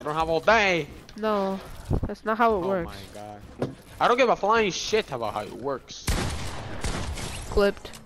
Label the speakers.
Speaker 1: I don't have all day.
Speaker 2: No, that's not how it works.
Speaker 1: Oh my god. I don't give a flying shit about how it works.
Speaker 2: Clipped.